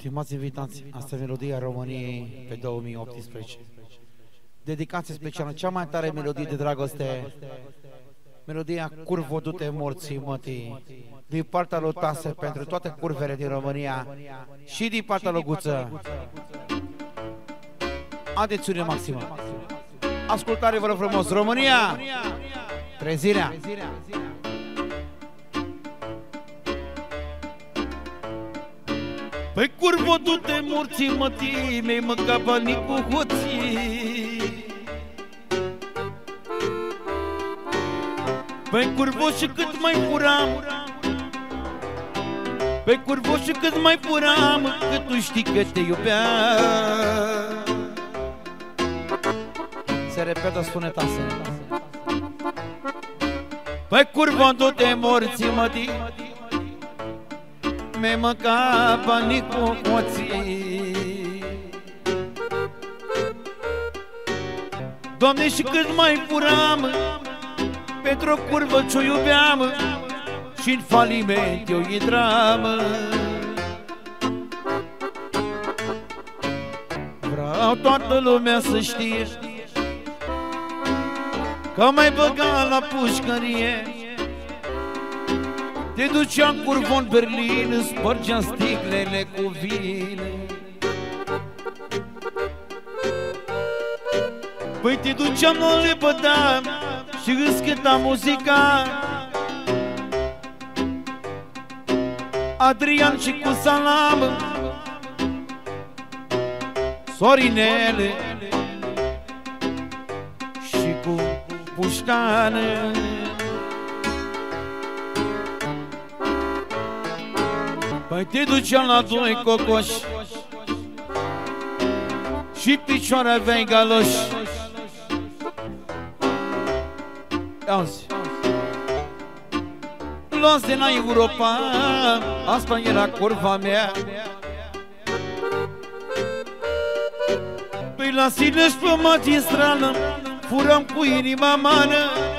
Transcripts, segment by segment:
Stimați invitați, asta e melodia României pe 2018. Dedicație specială, cea mai tare melodie de dragoste, melodia Curvo, du-te morții mătii, din partea lui Tase pentru toate curvele din România și din partea lui Guță. Atențiune maximă! Ascultare, vă rog frumos, România! Trezirea! Păi curvo, du-te morții mătii, mi-ai mâncat banii cu hoții. Păi curvo, și cât mai furam, păi curvo, și cât mai furam, că tu știi că te iubeam. Se repetă, spune Tase. Păi curvo, du-te morții mătii, mi-ai mâncat banii cu hoții. Doamne, și cât mai furam, pentru o curvă ce-o iubeam, și-n faliment eu intram. Vreau toată lumea să știe că m-ai băgat la pușcărie. Te duceam curvo în Berlin, îți spărgeam sticlele cu vin. Păi te duceam, nu le băteam și îți cântam muzica. Adrian și cu Salam, Sorinele și cu Puștan. Păi te duceam la doi cocoși și picioare aveai galoși. Auzi, luați din Europa, asta era curva mea. Păi la Sileș pe magistrală furam cu inima mană.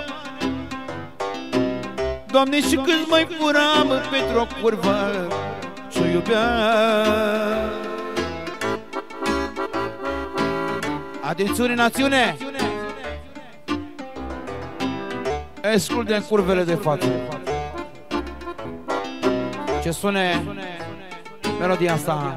Doamne, și cât mai furam pentru o curvă ce-o iubeam. Atențiune, națiune! Ascultă-mi curvele de față. Ce sune melodia asta.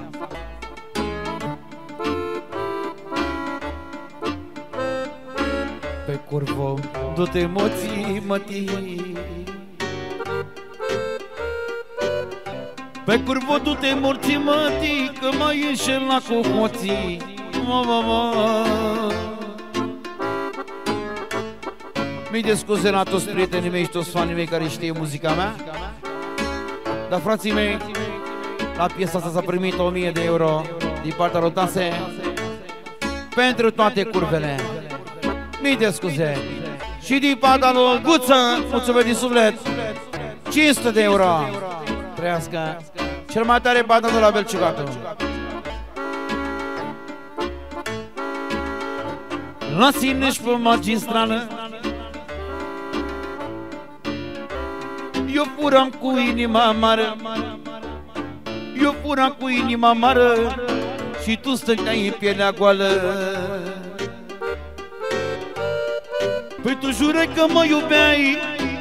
Pe curvo, du-te moții mătii. Pe curvo, du-te morții mătii, că mai înșela cu hoții. Mii de scuze la toți prietenii mei și toți fanii mei care știe muzica mea. Dar frații mei, la piesa asta s-a primit 1000 de euro din partea lui Tase pentru toate curvele. Mii de scuze. Și din partea lui Guță, mulțumesc din suflet, 500 de euro. Trăiască cel mai tare banda de la Belciugatu. La Sineș pe magistrală eu furam cu inima mare, eu furam cu inima mare și tu stăteai în pielea goală. Păi tu jurai că mă iubeai,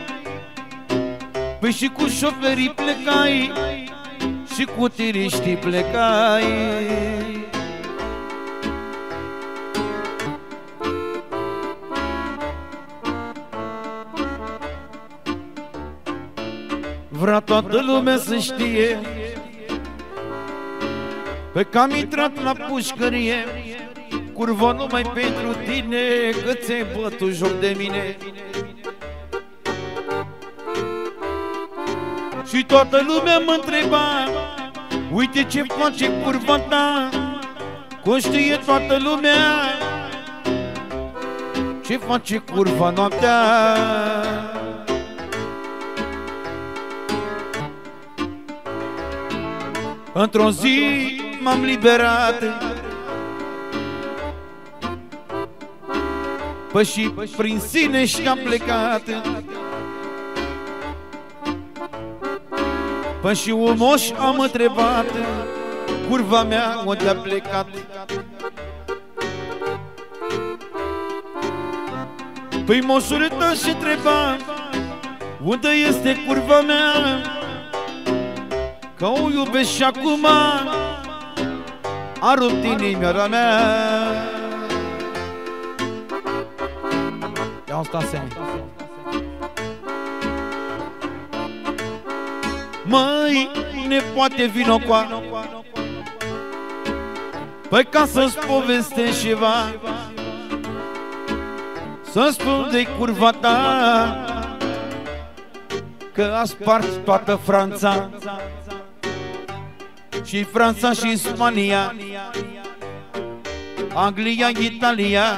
păi și cu șoferii plecai și cu tiriștii plecai. Vrea toată lumea să știe pe că am intrat la pușcărie. Curvo, numai pentru tine, că ți-ai bătut joc de mine. Și toată lumea mă întreba, uite ce face curva ta, că știe toată lumea ce face curva noaptea. Într-o zi m-am liberat, păi și prin Sineș am plecat. Păi și un moș am întrebat curva mea unde a plecat. Păi moșuretă și întreba unde este curva mea, că o iubesc și acum a rupt inimioara mea. Ia-o Stase. Măi, nepoate vino coa, păi ca să-ți povestesc ceva, să-mi spun de curva ta, că a spart toată Franța, și Franța și Spania, Anglia, Italia.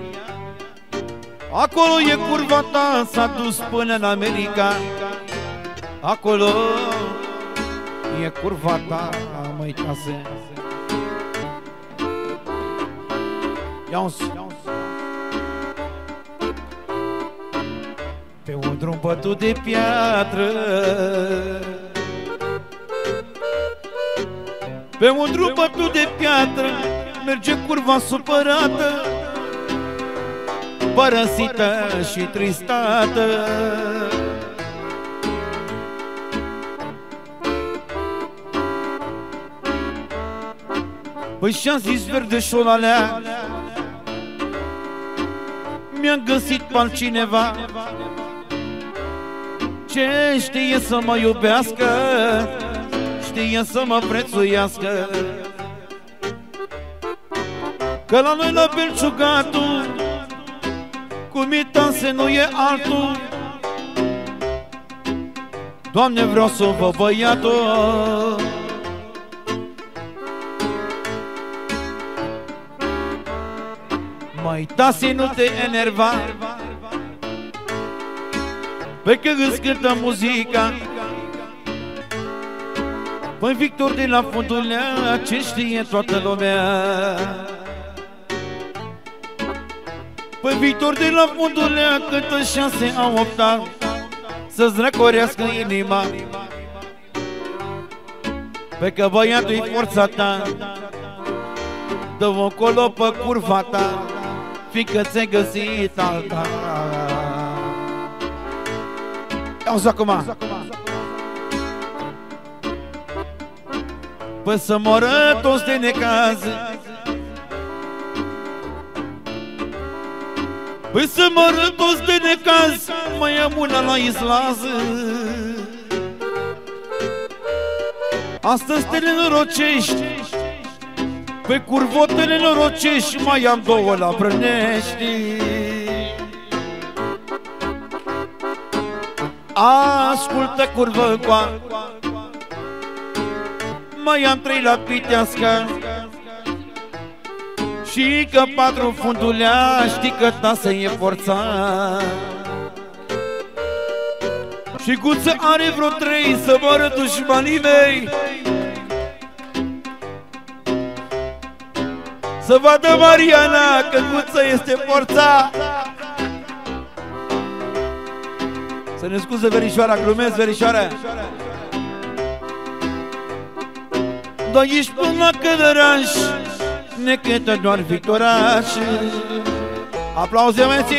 Acolo e curva ta, s-a dus până în America. Acolo e curva ta, măi Tase. Ia-o-s. Pe un drum bătut de piatră, pe un drum bătut de piatră, merge curva supărată, părăsită și tristată. Păi și-am zis verdeșolalea, mi-am găsit pe altcineva ce știe să mă iubească, știe să mă prețuiască. Că la noi la Belciugatul cu mitase nu e altul. Doamne, vreau să vă băiatul. Măi Tase, nu te enerva, pe că îți cântă muzica. Păi Victor de la Fundulea, ce știe toată lumea. Păi Victor de la Fundulea cântă 6 a 8 ani, să-ți răcorească inima. Pe că băiatul-i forța ta, dă-o colo pe curva ta, fiindcă ți-ai găsit alta. Ia-o-ți acum. Păi să moră toți de necaz, păi să moră toți de necaz, mai am una la Islaz. Astăzi te nenorocești, pe curvotele norocești, mai am 2 la Brănești. Ascultă curvă coa, mai am 3 la Piteasca, și că 4 Fundulea, știi că Tase e forța. Și Guță are vreo 3, să moară dușmanii mei, să vadă Mariana că Guță este forța. Să ne scuze verișoara, glumesc verișoara. Dar ești până la Cădăraș, necătă doar Victoraș. Aplauze, mersi!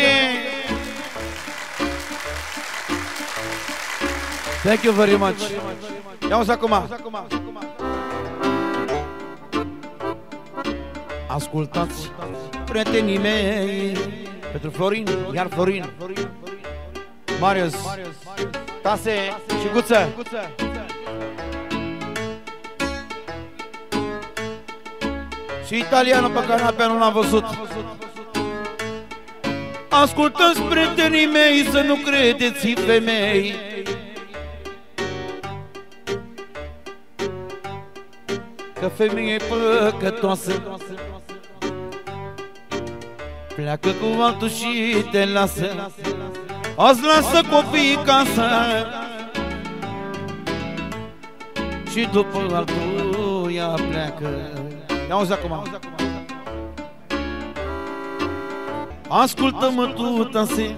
Thank you very much. Ia-o-ți acum. Ascultați, prietenii mei, pentru Florin, iar Florin, Marius, Tase și Guță. Și italianul pe canapea nu l-am văzut. Ascultați, prietenii mei, să nu credeți femei, că femeia e păcătoasă, pleacă cu altul și te lasă. Azi lasă copiii casă și după altul ea pleacă. Ia-o-zi acum. Ascultă-mă tu, Tase.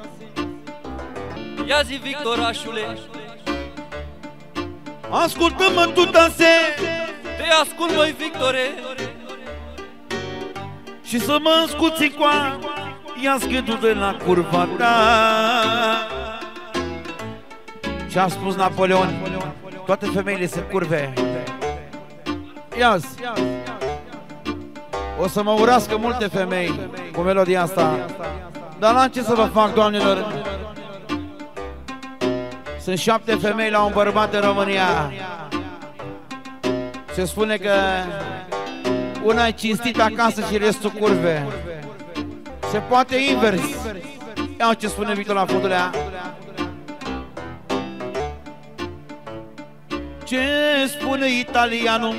Ia zi, Victorașule. Ascultă-mă tu, Tase. Te ascult, măi, Victore, și să mă scuți coa, ia scâtul de la curva ta. Ce-a spus Napoleon, toate femeile sunt curve. Ia-zi. O să mă urască multe femei cu melodia asta, dar n-am ce să vă fac, doamnelor. Sunt 7 femei la un bărbat în România. Se spune că una e cinstită acasă și restul curve. Se poate invers. Ia ce spune Victor la fotolea. Ce spune italianul?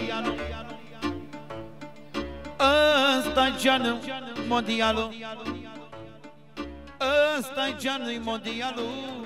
Ăsta-i Gianni Mondialul. Ăsta-i Gianni Mondialul.